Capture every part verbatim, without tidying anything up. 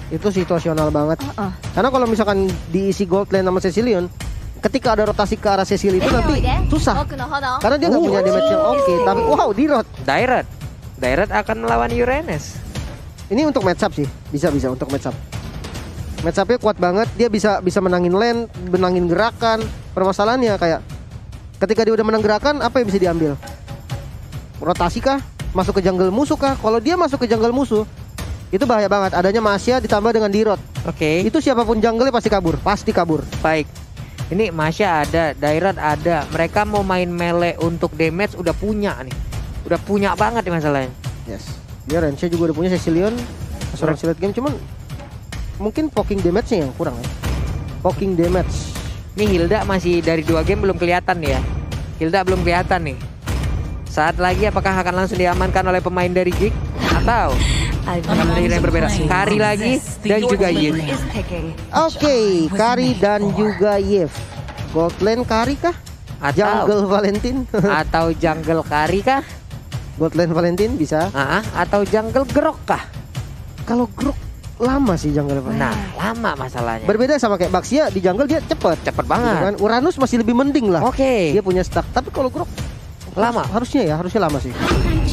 Itu situasional banget. Uh -uh. Karena kalau misalkan diisi gold lane sama Cecilion, ketika ada rotasi ke arah Cecil itu nanti susah. Karena dia nggak Oh. punya damage yang oke. Tapi wow, Dirot. Dairat. Dairat akan melawan Uranus. Ini untuk match up sih. Bisa-bisa untuk match up. Match up-nya kuat banget. Dia bisa bisa menangin lane, menangin gerakan. Permasalahannya kayak ketika dia udah menang gerakan, apa yang bisa diambil? Rotasi kah? Masuk ke jungle musuh kah? Kalau dia masuk ke jungle musuh, itu bahaya banget. Adanya Masya ditambah dengan Dirot. Oke. Itu siapapun jungle pasti kabur. Pasti kabur. Baik. Ini Masya ada, Dairat ada. Mereka mau main melee untuk damage udah punya nih. Udah punya banget nih masalahnya. Yes. Dia range juga udah punya Cecilion. Asuransi late game cuman mungkin poking damage-nya yang kurang ya. Poking damage. Ini Hilda masih dari dua game belum kelihatan ya. Hilda belum kelihatan nih. Saat lagi apakah akan langsung diamankan oleh pemain dari Geek atau akan menjadi yang berbeda? Kari lagi dan juga Yif. Oke, Kari dan juga Yif. Gold lane Kari kah? Atau Jungle Valentine? atau jungle Kari kah? Gold lane Valentine bisa. Ah, atau jungle Grok kah? Kalau Grok lama sih jungle Valentine. Nah, lama masalahnya. Berbeda sama kayak Baxia di jungle dia cepet. Cepet banget. Gitu kan? Uranus masih lebih mending lah. Oke. Dia punya stack. Tapi kalau Grok Lama. harusnya ya, harusnya lama sih.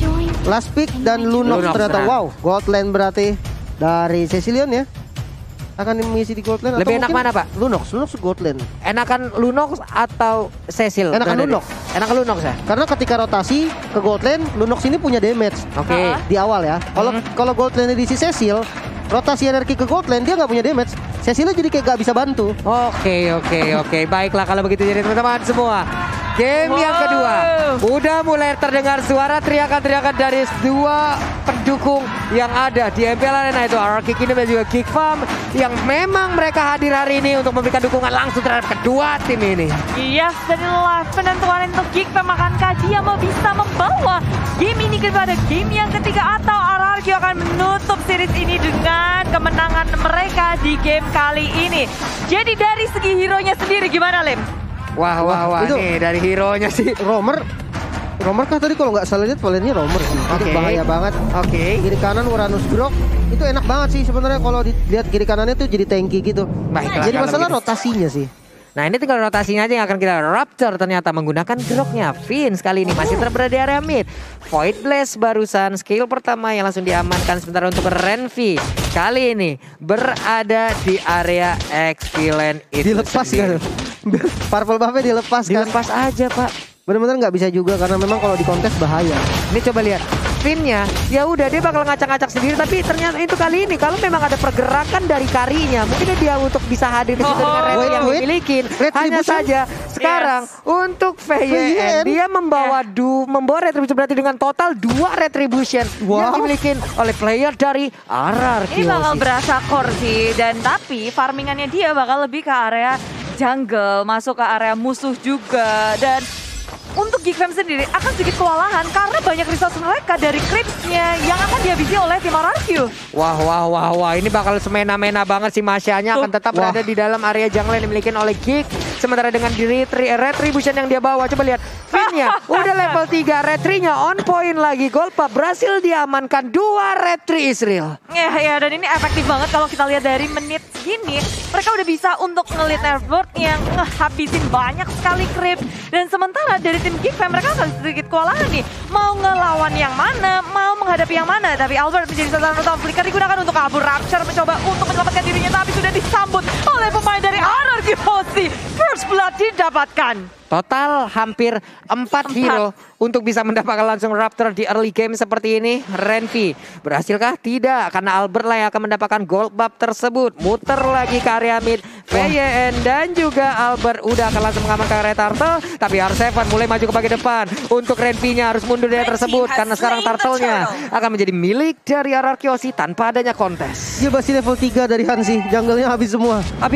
Last pick dan Lunox Lunox, ternyata. nah. Wow, gold lane berarti dari Cecilion ya. Akan mengisi di gold lane. Lebih atau enak mungkin mana, Pak? Lunox, Lunox gold lane. Enakan Lunox atau Cecil? Enakan berada di- Lunox. Enakan Lunox ya? Karena ketika rotasi ke gold lane, Lunox ini punya damage. Oke. Di awal ya. Kalau Hmm. kalau gold lane diisi Cecil, rotasi energi ke gold lane dia nggak punya damage. Cecilnya jadi kayak gak bisa bantu. Oke, oke, oke. Baiklah kalau begitu jadi teman-teman semua. Game yang Wow. kedua. Udah mulai terdengar suara teriakan-teriakan dari dua pendukung yang ada di M P L Arena, itu R R Q Kingdom dan juga Geek Farm, yang memang mereka hadir hari ini untuk memberikan dukungan langsung terhadap kedua tim ini. Iya, dan inilah penentuan untuk Geek Farm. Akankah dia mau bisa membawa game ini kepada game yang ketiga, atau R R Q akan menutup series ini dengan kemenangan mereka di game kali ini. Jadi dari segi hero-nya sendiri gimana, Lim? Wah, wah, wah, Itu- nih dari hero-nya sih. Romer, Romer kah tadi kalau nggak salah lihat valentnya Romer sih. Itu Oke. bahaya banget. Oke. Kiri kanan Uranus Grok itu enak banget sih sebenarnya kalau dilihat kiri kanannya tuh jadi tanky gitu. Baiklah, Jadi kalau masalah begitu. rotasinya sih. Nah, ini tinggal rotasinya aja yang akan kita Raptor ternyata menggunakan Groknya. Vince kali ini masih terberada di area mid. Void Blast barusan skill pertama yang langsung diamankan, sementara untuk Renvi kali ini berada di area X-Villain itu Dilepas sendiri. kan? Purple buff-nya dilepas kan? Dilepas aja, Pak. Bener-bener nggak bisa juga karena memang kalau di kontes bahaya. Ini coba lihat Finnya, ya udah dia bakal ngacak-ngacak sendiri, tapi ternyata itu kali ini kalau memang ada pergerakan dari Karinya, mungkin dia untuk bisa hadir di situ Oh, dengan red wait, yang wait. dimiliki. Hanya Retribution? saja sekarang untuk V Y N dia membawa du membawa retribution, berarti dengan total dua retribution yang Wow. dimiliki oleh player dari R R Q. Ini bakal berasa core sih, dan tapi farmingannya dia bakal lebih ke area jungle, masuk ke area musuh juga. Dan untuk Geek Fam sendiri akan sedikit kewalahan karena banyak resource mereka dari creeps-nya yang akan dihabisi oleh tim R R Q. Wah, wah, wah, wah. Ini bakal semena-mena banget sih. Masyanya akan tetap Wah. berada di dalam area jungle yang dimiliki oleh Geek. Sementara dengan di retri, retribution yang dia bawa, coba lihat. Finnya udah level tiga, retrinya on point lagi. Golpa berhasil diamankan, dua retri Israel. Ya, ya, dan ini efektif banget kalau kita lihat dari menit segini. Mereka udah bisa untuk ngelit Nerfboard yang ngehabisin banyak sekali creep. Dan sementara dari tim Geek Fam mereka akan sedikit kewalahan nih. Mau ngelawan yang mana, mau menghadapi yang mana. Tapi Albert menjadi sasaran utama. Flicker digunakan untuk kabur. Rapture mencoba untuk menyelamatkan dirinya, tapi sudah disambut oleh pemain dari R R Q Hoshi. First Blood didapatkan. Total hampir empat hero untuk bisa mendapatkan langsung Raptor di early game seperti ini. Renvi berhasilkah? Tidak, karena Albert lah yang akan mendapatkan gold buff tersebut. Muter lagi ke area mid. V Y N dan juga Albert udah akan langsung mengamankan area Turtle. Tapi R tujuh mulai maju ke bagian depan. Untuk Renvi-nya harus mundur dari tersebut, karena sekarang Turtle-nya akan menjadi milik dari R R Q Hoshi tanpa adanya kontes. Dia masih level tiga dari Hansi, jungle-nya habis semua. Habis.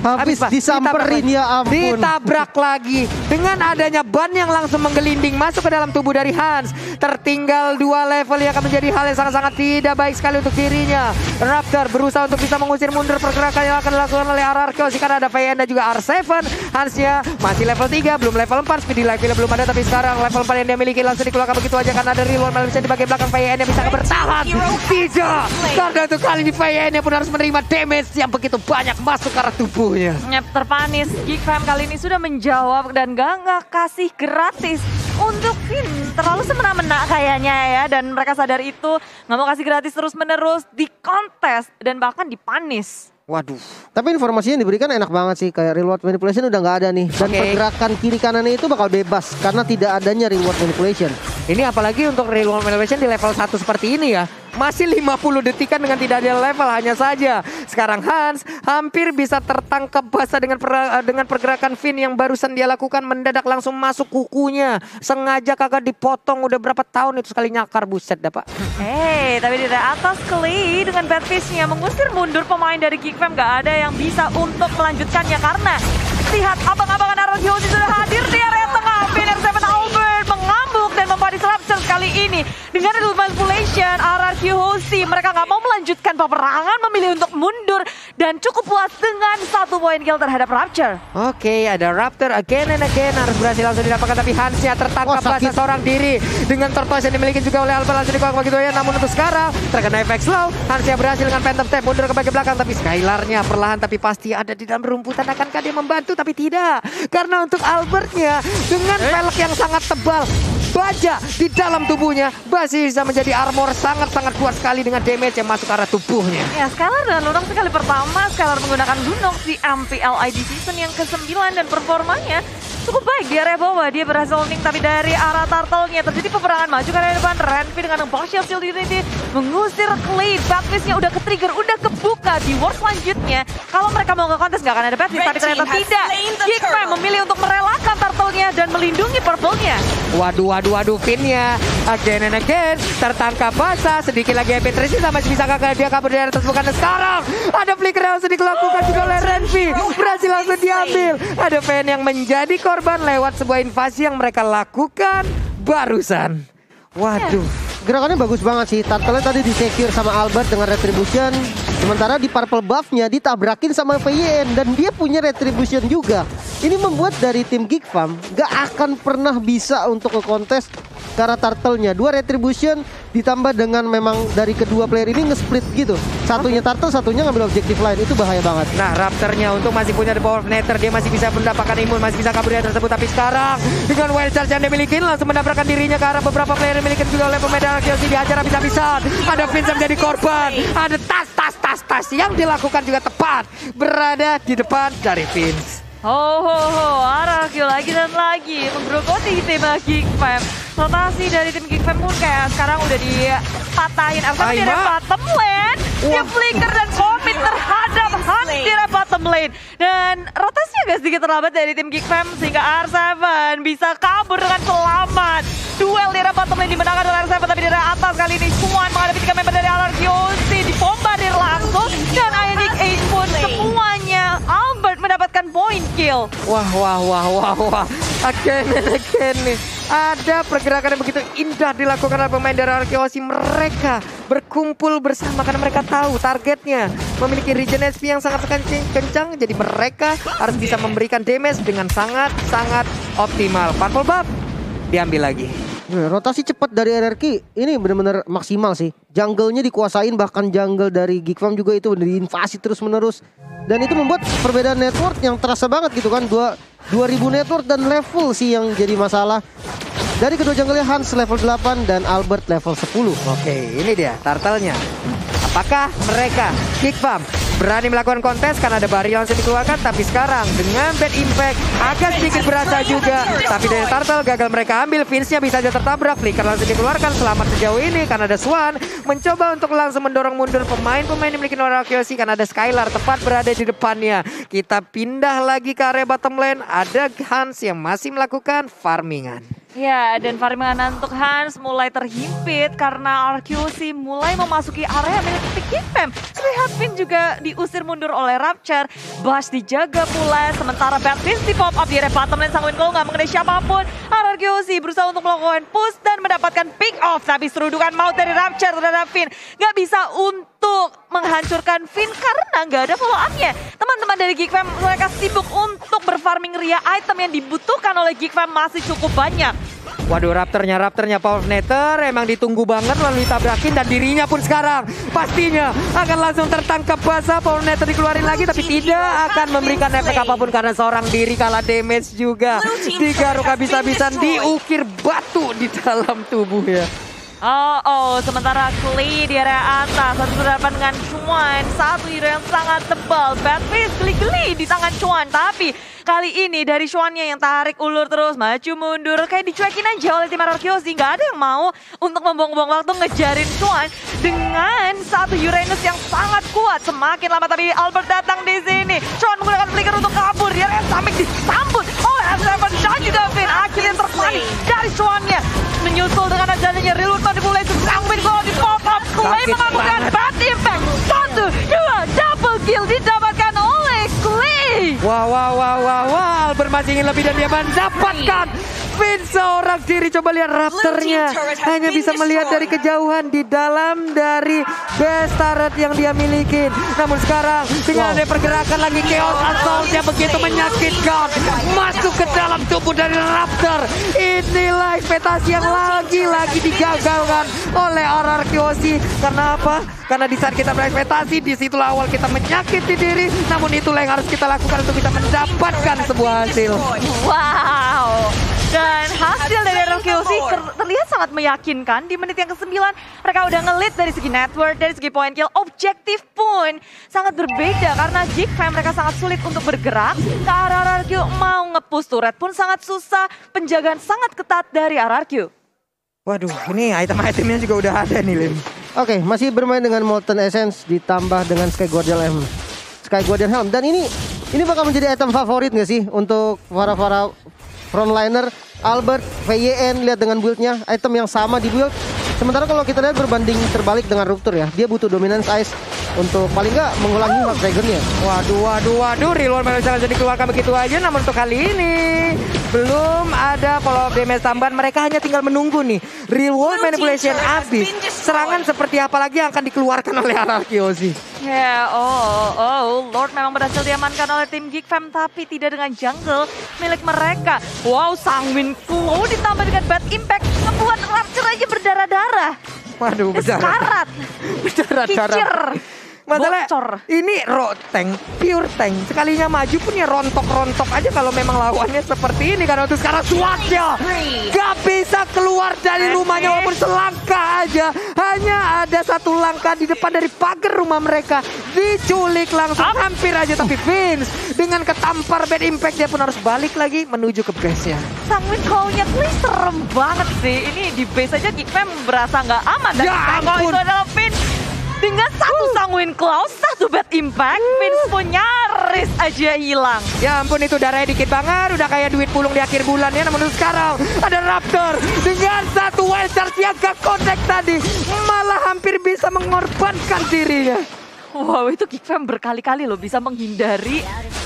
Habis Pak. disamperin, Ditabrak ya lagi. ampun. Ditabrak lagi. Dengan adanya ban yang langsung menggelinding masuk ke dalam tubuh dari Hans. Tertinggal dua level yang akan menjadi hal yang sangat-sangat tidak baik sekali untuk dirinya. Raptor berusaha untuk bisa mengusir mundur pergerakan yang akan dilakukan oleh R R Q. Karena ada V N dan juga R tujuh. Hansnya masih level tiga, belum level empat. Speedy life belum ada, tapi sekarang level empat yang dia miliki langsung dikeluarkan begitu aja karena ada reload Maleficent di bagian belakang. V N yang bisa bertahan. Tidak. Karena untuk kali ini V N yang pun harus menerima damage yang begitu banyak masuk ke arah tubuhnya. Yep, terpanis. Geek Fam kali ini sudah menjawab dan gak nggak kasih gratis untuk Finn. Terlalu semena-mena kayaknya ya. Dan mereka sadar itu nggak mau kasih gratis terus-menerus di kontes dan bahkan dipanis. Waduh. Tapi informasinya yang diberikan enak banget sih. Kayak reward manipulation udah nggak ada nih. Dan Oke. pergerakan kiri kanannya itu bakal bebas karena tidak adanya reward manipulation. Ini apalagi untuk reload Maleficent di level satu seperti ini ya. Masih lima puluh detikan dengan tidak ada level hanya saja. Sekarang Hans hampir bisa tertangkap basah dengan per, dengan pergerakan Finn yang barusan dia lakukan, mendadak langsung masuk kukunya. Sengaja kagak dipotong, udah berapa tahun itu sekali nyakar, buset dah Pak. Hei, tapi di atas Klee dengan bad fish-nya mengusir mundur pemain dari Geek Fam. Gak ada yang bisa untuk melanjutkannya karena lihat abang-abangan R R Q sudah hadir di area tengah. Finn R tujuh Albert mengamuk dan mempadis Rapture kali ini dengan reload manipulation. R R Q Hosi mereka nggak mau melanjutkan peperangan, memilih untuk mundur dan cukup puas dengan satu poin kill terhadap Rapture. Oke, ada Raptor again and again harus berhasil langsung didapatkan, tapi Hansnya tertangkap Wah, sakit. basah seorang diri dengan tortoise yang dimiliki juga oleh Albert langsung dikuak begitu ya. Namun untuk sekarang terkena efek slow, Hansnya berhasil dengan Phantom Step mundur ke bagian belakang, tapi Skylarnya perlahan tapi pasti ada di dalam rumputan. Akankah dia membantu? Tapi tidak, karena untuk Albertnya dengan velg yang sangat tebal, baja di dalam tubuhnya masih bisa menjadi armor sangat-sangat kuat sekali dengan damage yang masuk ke arah tubuhnya. Ya, Skylar dengan Lunok sekali pertama, Skylar menggunakan Lunok di M P L I D season yang kesembilan dan performanya cukup baik di area bawah. Dia berhasil ning tapi dari arah turtle-nya terjadi peperangan maju ke area depan. Renvi dengan partial shield unity mengusir Clay. Backfist-nya udah ke-trigger, udah kebuka di war selanjutnya. Kalau mereka mau ke kontes gak akan ada backfist, tapi ternyata tidak. Geek Fam memilih untuk merelakan turtle-nya dan melindungi purple-nya. Waduh, waduh, waduh, Finn-nya again and again tertangkap basah. Sedikit lagi Epic Tracy masih bisa kakak dia kabur dari atas bukan. Sekarang ada flicker yang langsung dilakukan juga oleh Renvi. Berhasil langsung diambil. Ada fan yang menjadi korban lewat sebuah invasi yang mereka lakukan barusan. Waduh. Gerakannya bagus banget sih. Turtle tadi di-secure sama Albert dengan Retribution. Sementara di purple buff-nya ditabrakin sama V Y N. Dan dia punya Retribution juga. Ini membuat dari tim Geek Fam gak akan pernah bisa untuk ke kontes karena Turtle-nya. Dua Retribution ditambah dengan memang dari kedua player ini nge-split gitu. Satunya Turtle, satunya ngambil objektif lain. Itu bahaya banget. Nah, Raptor-nya untuk masih punya the power of Nether. Dia masih bisa mendapatkan imun, masih bisa kabur dari tersebut. Tapi sekarang dengan wild charge yang dia miliki langsung mendapatkan dirinya ke arah beberapa player yang dimiliki juga oleh pemain R Q C. Dihajar habis-habisan. Ada Vincent menjadi korban. Ada tas, tas, tas, tas yang dilakukan juga tepat berada di depan dari Vince. Ho ho ho, R R Q lagi dan lagi menggerogoti tim Geek Fam. Rotasi dari tim Geek Fam pun kayak sekarang udah dipatahin. Arsa di area bottom lane. Dia flicker dan komit terhadap Hans di area bottom lane. Dan rotasi agak sedikit terlambat dari tim Geek Fam sehingga R tujuh bisa kabur dengan selamat. Duel di area bottom lane dimenangkan oleh R tujuh, tapi di area atas kali ini semua menghadapi tiga member dari R R Q C. Dibombardir langsung dan Ionic Age pun semuanya Albert mendapatkan point kill. Wah, wah, wah, wah, wah. Again and again nih. Ada pergerakan yang begitu indah dilakukan oleh pemain dari R Q C. Mereka berkumpul bersama karena mereka tahu targetnya memiliki regen S P yang sangat kencang. Jadi mereka harus bisa memberikan damage dengan sangat-sangat optimal. Purple buff diambil lagi. Rotasi cepat dari R R Q ini benar-benar maksimal sih. Jungle-nya dikuasain, bahkan jungle dari Geek Fam juga itu diinvasi terus-menerus. Dan itu membuat perbedaan network yang terasa banget gitu kan. dua ribu network dan level sih yang jadi masalah. Dari kedua jungle-nya Hans level delapan dan Albert level sepuluh. Oke, ini dia turtle-nya. Apakah mereka Geek Fam berani melakukan kontes karena ada barrier langsung dikeluarkan? Tapi sekarang dengan bad impact agak sedikit berasa juga. Tapi dari turtle gagal mereka ambil. Vince-nya bisa aja tertabrak. Flicker langsung dikeluarkan. Selamat sejauh ini karena ada Swan mencoba untuk langsung mendorong mundur pemain-pemain yang memiliki Nora Q C karena ada Skylar tepat berada di depannya. Kita pindah lagi ke area bottom lane. Ada Hans yang masih melakukan farmingan. Ya, dan farmingan untuk Hans mulai terhimpit karena R Q C mulai memasuki area milik Big Fam. Terlihat Finn juga diusir mundur oleh Rapture. Bash dijaga pula, sementara Bad Finn di pop up di area bottom lane. Sangwin Cole nggak mengenai siapapun. R Q C berusaha untuk melakukan push dan mendapatkan pick off. Tapi serudukan maut dari Rapture terhadap Finn nggak bisa untuk menghancurkan Finn karena nggak ada follow up-nya. Teman-teman dari Geek Fam mereka sibuk untuk berfarming Ria, item yang dibutuhkan oleh Geek Fam masih cukup banyak. Waduh, Raptornya, Raptornya Power Nator emang ditunggu banget lalu ditabrakin dan dirinya pun sekarang pastinya akan langsung tertangkap basah. Power Nator dikeluarin lagi tapi tidak akan memberikan efek apapun karena seorang diri kalah damage juga. Digaruk habis-habisan, diukir batu di dalam tubuhnya. Oh, oh, sementara Clay di area atas, satu berhadapan dengan Chuan, satu hero yang sangat tebal. Batface geli-geli di tangan Chuan, tapi kali ini dari Chuannya yang tarik ulur terus, maju mundur, kayak dicuekin aja oleh tim R Q C. Nggak ada yang mau untuk membuang-buang waktu ngejarin Chuan dengan satu Uranus yang sangat kuat. Semakin lama tapi Albert datang di sini. Chuan menggunakan flicker untuk kabur, dia sampai disambut oleh F tujuh dan juga Finn. Akhirnya terpanik dari Chuannya. Menyusul dengan adanya Reload mulai Sangwin Cole di pop up. Clay mengakukan bad impact. Satu, dua, double kill didapatkan oleh Clay. Wah, wah, wah, wah, wah. Albert masih ingin lebih dan dia mendapatkan Finn seorang diri. Coba lihat Raptornya hanya bisa melihat dari kejauhan di dalam dari best turret yang dia miliki. Namun sekarang tinggal ada pergerakan lagi, Chaos Assault-nya begitu menyakitkan masuk ke dalam tubuh dari Raptor. Inilah ekspektasi yang lagi-lagi digagalkan oleh R R Q C. Karena apa? Karena di saat kita berekspektasi, disitulah awal kita menyakiti diri. Namun itulah yang harus kita lakukan untuk bisa mendapatkan sebuah hasil. Wow. Dan hasil dari R Q C terlihat sangat meyakinkan. Di menit yang kesembilan mereka udah nge-lead dari segi network, dari segi point kill. Objektif pun sangat berbeda karena Geek Fam mereka sangat sulit untuk bergerak. Ke arah R R Q mau nge-push turret pun sangat susah. Penjagaan sangat ketat dari R R Q. Waduh, ini item-itemnya juga udah ada nih, Lim. Oke, masih bermain dengan Molten Essence ditambah dengan Sky Guardian Helm. Sky Guardian Helm dan ini ini bakal menjadi item favorit nggak sih untuk para-para frontliner. Albert, V Y N, lihat dengan build-nya, item yang sama di build. Sementara kalau kita lihat berbanding terbalik dengan Rupture ya, dia butuh Dominance Ice untuk paling nggak mengulangi Hard Dragon-nya. Waduh, waduh, waduh, reload bisa dikeluarkan begitu aja. Namun untuk kali ini belum ada follow up damage tambahan. Mereka hanya tinggal menunggu nih real world manipulation habis. Serangan seperti apa lagi yang akan dikeluarkan oleh R R Q C? Ya, yeah, oh, oh, Lord memang berhasil diamankan oleh tim Geek Fam, tapi tidak dengan jungle milik mereka. Wow, Sangwin Cole ditambah dengan bad impact, ngebuat Rapture aja berdarah-darah. Waduh, berdarah. Sekarat. Berdarah-darah. Kicir. Masalah Bocor. ini raw tank, pure tank. Sekalinya maju pun ya rontok-rontok aja kalau memang lawannya seperti ini. Karena itu sekarang Swatnya gak bisa keluar dari rumahnya walaupun selangkah aja. Hanya ada satu langkah di depan dari pagar rumah mereka. Diculik langsung hampir aja. Tapi Vince dengan ketampar bad impact dia pun harus balik lagi menuju ke base-nya. Sangwin Cole-nya Clay serem banget sih. Ini di base aja Geek Fam berasa nggak aman. Dan ya kalau itu adalah Vince. Dengan satu uh. Sangwin Cloud, satu bad impact, Vince pun nyaris aja hilang. Ya ampun, itu darahnya dikit banget, udah kayak duit pulung di akhir bulan ya. Namun sekarang ada Raptor dengan satu wild charge yang gak connect tadi, malah hampir bisa mengorbankan dirinya. Wow, itu Geek Fam berkali-kali loh bisa menghindari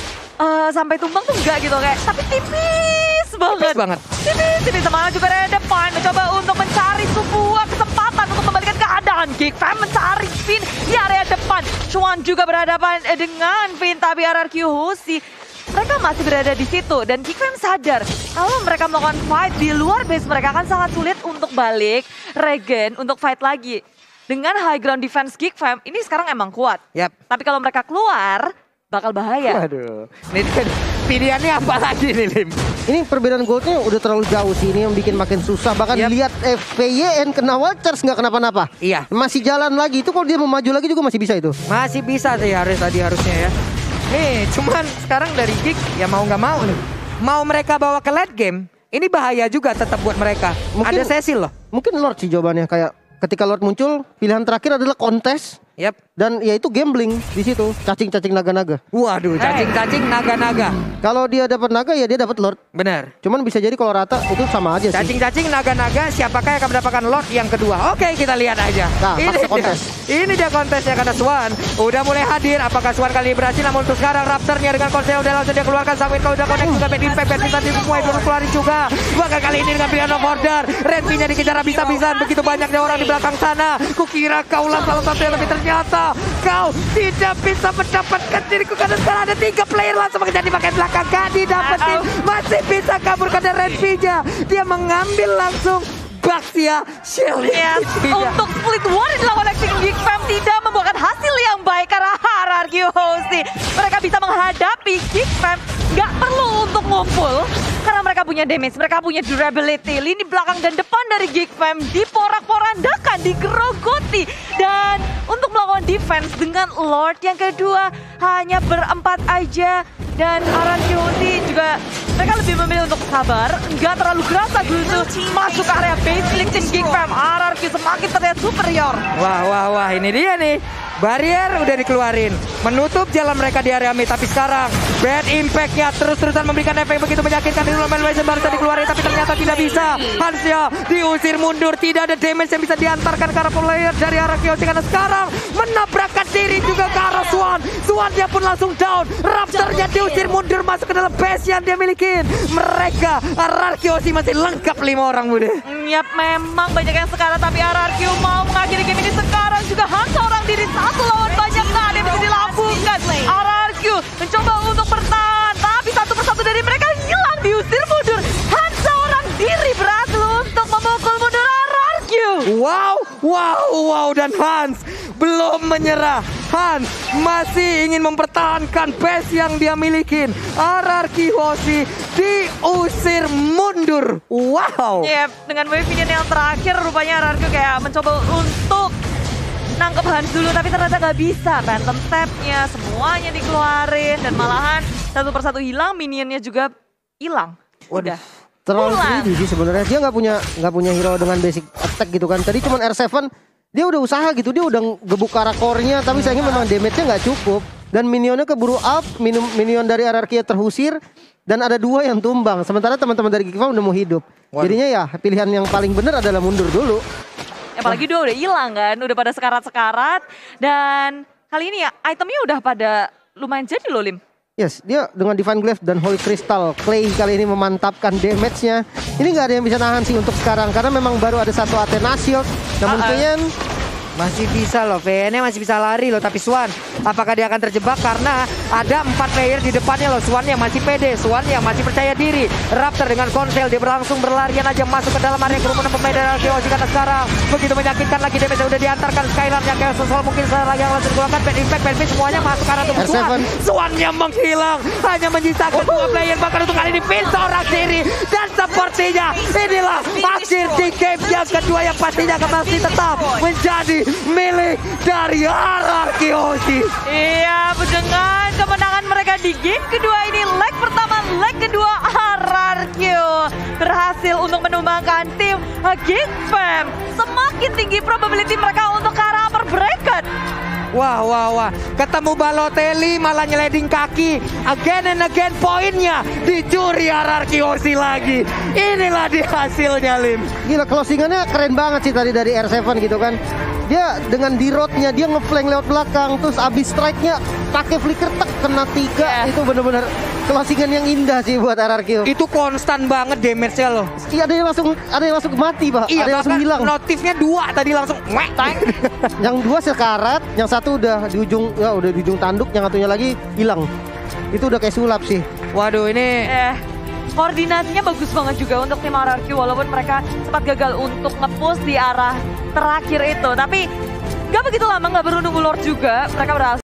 uh, sampai tumbang tuh enggak gitu kayak, tapi tipis banget. Tipis banget. Tipis, tipis semangat juga dari depan, mencoba untuk mencari sebuah kesempatan untuk membalikan keadaan. Geek Fam mencari Finn di area depan. Chuan juga berhadapan dengan Finn, tapi R R Q C mereka masih berada di situ dan Geek Fam sadar kalau mereka melakukan fight di luar base mereka akan sangat sulit untuk balik regen untuk fight lagi. Dengan high ground defense Geek Fam ini sekarang emang kuat. Yap. Tapi kalau mereka keluar bakal bahaya. Waduh. Ini pilihannya apa lagi nih, Lim? Ini perbedaan goldnya udah terlalu jauh sih, ini yang bikin makin susah. Bahkan yep. Lihat eh, V Y N kena wild charge nggak kenapa-napa. Iya. Masih jalan lagi, itu kalau dia mau maju lagi juga masih bisa itu. Masih bisa sih harus tadi harusnya ya. Nih, cuman sekarang dari Geek ya mau nggak mau nih. Mau mereka bawa ke late game, ini bahaya juga tetap buat mereka. Mungkin, ada Cecil loh. Mungkin Lord sih jawabannya, kayak ketika Lord muncul, pilihan terakhir adalah kontes. Yap. Dan ya itu gambling di situ, cacing-cacing naga-naga. Waduh, cacing-cacing naga-naga. Kalau dia dapat naga ya dia dapat lord. Benar. Cuman bisa jadi kalau rata itu sama aja sih. Cacing-cacing naga-naga, siapakah yang akan mendapatkan lord yang kedua? Oke, kita lihat aja. Nah, ini paksa kontes. dia, ini dia kontesnya karena Swan udah mulai hadir. Apakah Swan kali ini berhasil? Namun untuk sekarang Raptornya dengan konsel udah langsung dia keluarkan. Sampai kau udah connect juga bad impact, bad bisa dimulai dulu keluarin juga. Bahkan kali ini dengan pilihan of order, Renfinya dikejar habis-habisan. Begitu banyaknya orang di belakang sana. Kukira kaulah salah satu yang lebih, ternyata kau tidak bisa mendapatkan diriku karena sekarang ada tiga player langsung mengejar di bagian belakang. Gak didapetin, masih bisa kabur karena Renfinya. Dia mengambil langsung Baxia Shield. Yes, untuk split war yang dilakukan oleh Geek Fam tidak membuahkan hasil yang baik karena hierarki hosti. Mereka bisa menghadapi Geek Fam, nggak perlu untuk ngumpul karena mereka punya damage, mereka punya durability. Lini belakang dan depan dari Geek Fam diporak-porandakan, digerogoti. Dan untuk melakukan defense dengan Lord yang kedua hanya berempat aja. Dan hierarki hosti juga mereka lebih memilih untuk sabar, nggak terlalu gerasa dulu masuk ke area base tim Geek Fam. Hierarki semakin terlihat superior. Wah, wah, wah, ini dia nih. Barrier udah dikeluarin, menutup jalan mereka di area mid. Tapi sekarang bad impact-nya terus-terusan memberikan efek begitu menyakitkan. Di lumayan Legend baru tadi dikeluarin, tapi ternyata tidak bisa. Hansya diusir mundur, tidak ada damage yang bisa diantarkan ke arah player dari arah Kyoshi. Karena sekarang menabrakkan diri juga ke arah Swan. Swan-nya pun langsung down. Raptor-nya diusir mundur masuk ke dalam base yang dia miliki. Mereka, arah Kyoshi masih lengkap lima orang, Bude. Yap, memang banyak yang sekarat, tapi R R Q mau mengakhiri game ini sekarang juga hanya seorang diri satu lawan banyak. Nggak ada yang bisa dilakukan. R R Q mencoba untuk bertahan, tapi satu persatu dari mereka hilang, diusir mundur. Hanya seorang diri berhasil untuk memukul mundur R R Q. Wow, wow, wow, dan Hans belum menyerah. Hans masih ingin mempertahankan base yang dia miliki. R R Q Hoshi diusir mundur. Wow. Yep, dengan wave minion yang terakhir rupanya R R Q kayak mencoba untuk nangkep Hans dulu, tapi ternyata nggak bisa. Phantom Step-nya semuanya dikeluarin dan malahan satu persatu hilang, minionnya juga hilang. Udah. Terlalu Pulang. greedy sih sebenarnya. Dia nggak punya nggak punya hero dengan basic attack gitu kan. Tadi cuma R tujuh, dia udah usaha gitu, dia udah gebuk core-nya, tapi sayangnya memang damage-nya nggak cukup. Dan minionnya keburu up, minion, minion dari R R Q terusir, dan ada dua yang tumbang. Sementara teman-teman dari Geek Fam udah mau hidup. Waduh. Jadinya ya pilihan yang paling benar adalah mundur dulu. Apalagi dua udah hilang kan, udah pada sekarat-sekarat. Dan kali ini ya itemnya udah pada lumayan jadi loh, Lim. Yes, dia dengan Divine Glaive dan Holy Crystal Clay kali ini memantapkan damage-nya. Ini nggak ada yang bisa nahan sih untuk sekarang, karena memang baru ada satu Athena Shield. Namun Uh-uh. Vayne Masih bisa loh, V N-nya masih bisa lari loh. Tapi Swan, apakah dia akan terjebak? Karena ada empat player di depannya loh. Swan yang masih pede, Swan yang masih percaya diri. Raptor dengan konsel, dia berlangsung berlarian aja masuk ke dalam area kerumunan pemain dari Kyoshi. Karena sekarang begitu menyakitkan lagi damage yang udah diantarkan. Skylar yang kayak sosol mungkin lagi yang langsung dikeluarkan. Bad impact, bad impact semuanya masuk ke arah tubuh R Swan. tujuh. Swan yang menghilang, hanya menyisakan dua player. Bahkan untuk kali ini pin seorang diri. Dan sepertinya inilah akhir di game yang kedua yang pastinya akan masih tetap menjadi milik dari R R Q Hoshi. Iya, dengan kemenangan mereka di game kedua ini, leg pertama, leg kedua R R Q berhasil untuk menumbangkan tim Geek Fam. Semakin tinggi probability mereka untuk ke arah upper bracket. Wah, wah, wah. Ketemu Balotelli malah nyeleding kaki. Again and again poinnya dicuri R R Q Hoshi lagi. Inilah dia hasilnya, Lim. gila, closingannya keren banget sih tadi dari R tujuh gitu kan. Dia dengan D-Rod-nya dia ngeflank lewat belakang, terus abis strike-nya pakai flicker tek kena tiga. Yeah. Itu bener-bener closingan yang indah sih buat R R Q. Itu konstan banget damage-nya loh. Iya, ada yang langsung ada yang langsung mati, Pak. Iya, ada yang langsung hilang. Notifnya dua tadi langsung wek. Yang dua sekarat, yang satu udah di ujung ya udah di ujung tanduk, yang satunya lagi hilang. Itu udah kayak sulap sih. Waduh, ini Eh, koordinasinya bagus banget juga untuk tim R R Q walaupun mereka sempat gagal untuk nge-push di arah terakhir itu. Tapi nggak begitu lama, nggak perlu nunggu Lord juga. Mereka berhasil